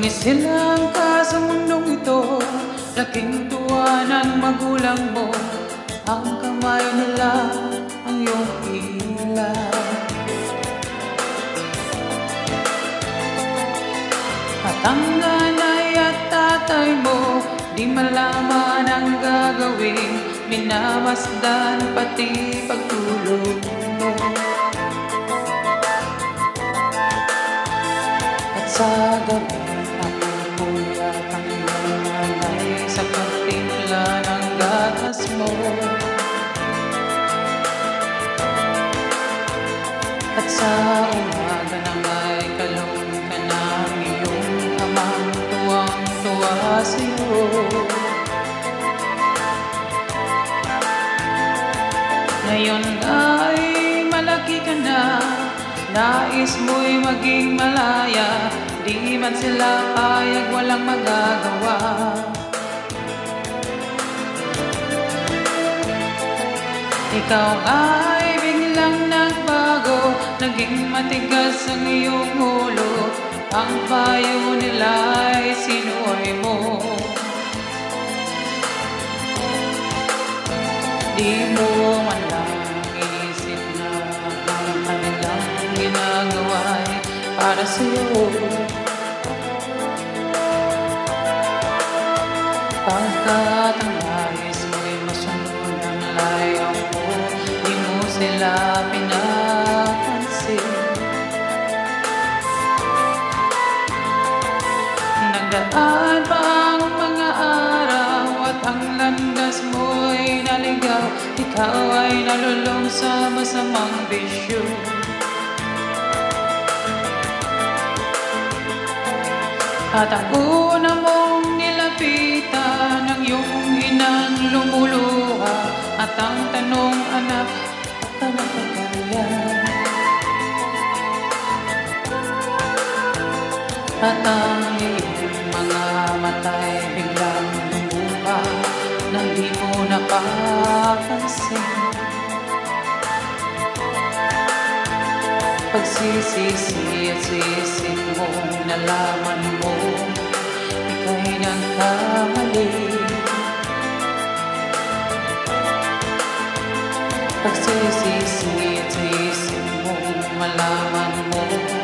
Mangisilang ka sa mundong ito, laking tuwa ng magulang mo. Ang kamay nila ang iyong ilan. At ang nanay at tatay mo, di malaman ang gagawin, minamasdan pati pagtulog mo. At sa gabi napupuyat ang iyong nanay sa pagtimpla ng gatas mo. At sa umaga na may kalong ka ng iyong amang tuwang-tuwa sa'yo. Ngayon ay malaki ka na, nais mo'y maging malaya, di man sila payag, walang magagawa. Ikaw ay biglang nagbago, naging matigas ang iyong ulo. Ang payo nila ay sinuway mo. Di mo man lang inisip na ang kanilang ginagawa ay para sa'yo. Pagkat ang nais mo'y masunod ang layaw mo, di mo sila pinapansin. Nagdaan pa ang mga araw at ang landas mo'y naligaw. Ikaw ay nalulong sa masamang bisyo. At ang una mong nilapitan ang iyong inang lumuluha. At ang tanong, anak, at ka nakakaya? At ang iyong mga matay biglang lumuha nang di mo napapansin. Pagsisisi at sisip mong nalaman mo, ika'y nagkamali. Pagsisisi at sisip mong malaman mo,